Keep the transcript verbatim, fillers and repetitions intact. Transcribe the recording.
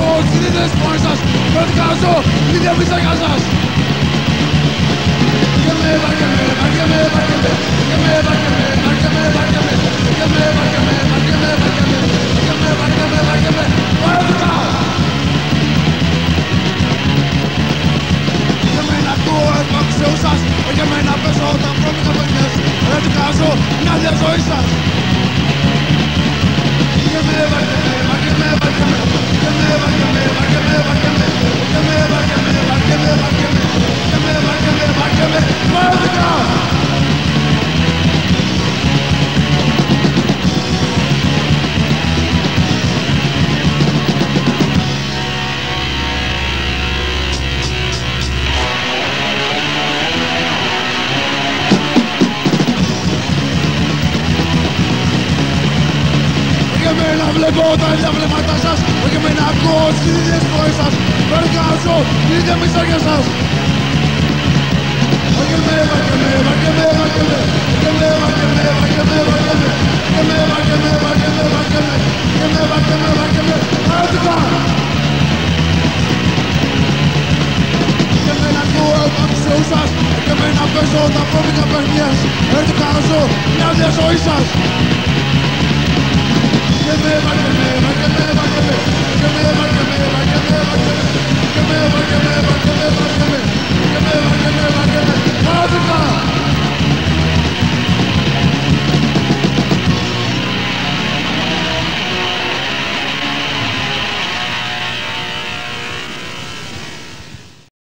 ακούω τις συνήθειες μόνοι σας. Προδικάζω τη διαμισαγιά σας. Βάρκεμε, βάρκεμε, βάρκεμε, βάρκεμε, βάρκεμε, βάρκεμε, βάρκεμε, βάρκεμε, βάρκεμε, βάρκεμε, βάρκεμε, βάρκεμε, βάρκεμε, βάρκεμε, βάρκεμε. Για μένα ακούω εκπαξιούς σας, για μένα παίζω τα βρώμικα παιδιές. Προδικάζω μια νέα ζωή σας. Βάρκεμε, βάρκεμε, βάρκεμε, βάρκεμε, βάρκεμε, βάρκεμε, βάρκεμε, βάρκεμε, βάρκεμε, βάρκεμε, βάρκεμε, βάρκεμε, βάρκεμε, βάρκεμε, βάρκεμε. Να βλέπω τα ίδια βλέμματα σας, όχι με να ακούω τις ίδιες φωνές σας. Βαρκάζω την ίδια μισθάρια σας. Βαρκεμέ, βαρκεμέ, βαρκεμέ, βαρκεμέ, βαρκεμέ, βαρκεμέ, βαρκεμέ, βαρκεμέ, βαρκεμέ, βαρκεμέ, βαρκεμέ, βαρκεμέ, βαρκεμέ, βαρκεμέ, βαρκεμέ. Και με να ακούω τα μισθούς σας, και με να παίζω τα βρώμικα παιχνιές. Βαρκάζω μια νέα ζωή σας. Βάρκεμε, βάρκεμε, βάρκεμε, βάρκεμε, βάρκεμε, βάρκεμε, βάρκεμε, βάρκεμε, βάρκεμε, βάρκεμε,